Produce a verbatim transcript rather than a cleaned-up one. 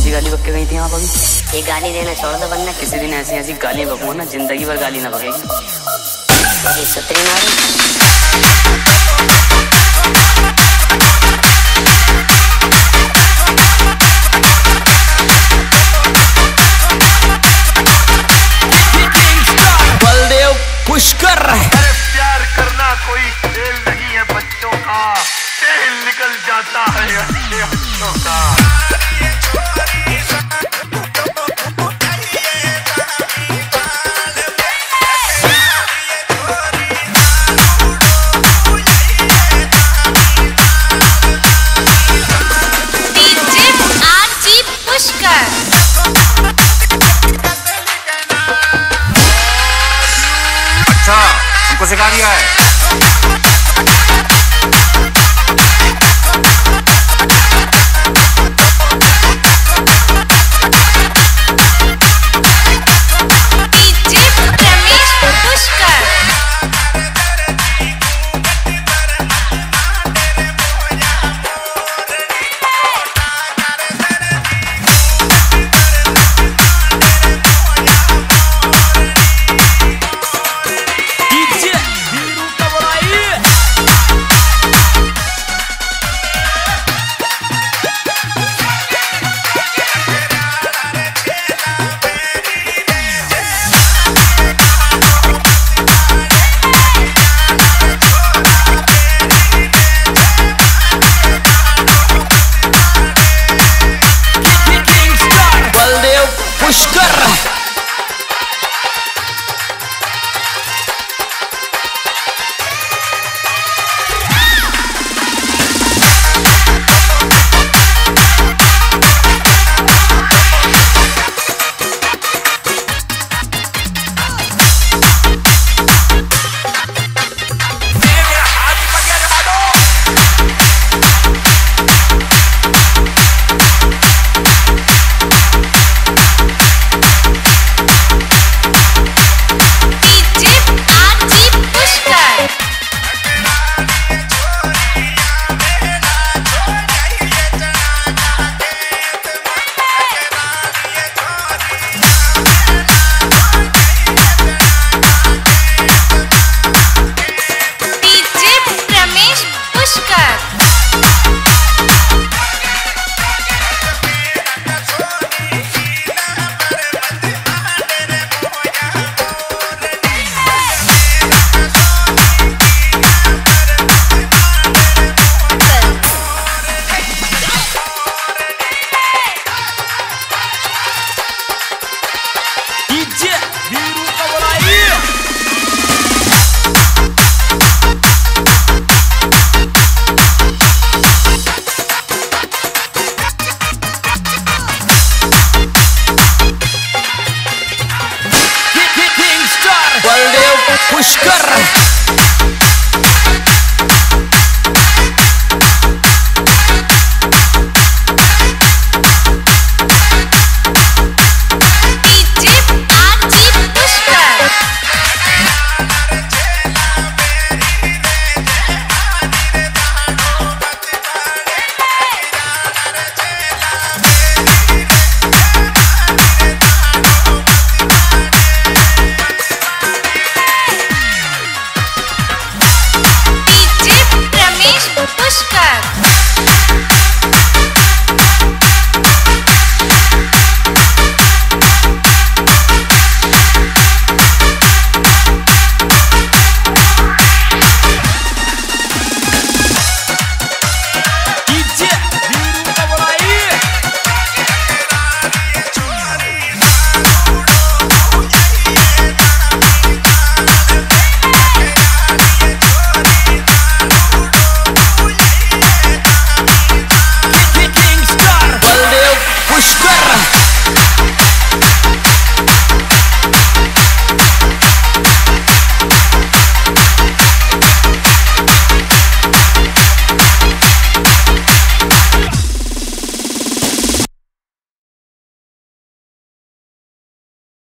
सी गाली बक के गई थी आप अभी? ये गाली देना छोड़ दो वरना किसी दिन ऐसी ऐसी गाली बकूँ ना जिंदगी भर गाली ना बकेगी। सुतरी मारी। बलदेव पुष्कर। अरे प्यार करना कोई खेल नहीं है बच्चों का, तेल निकल जाता है अच्छे बच्चों का। अच्छा, हमको सिखा दिया है।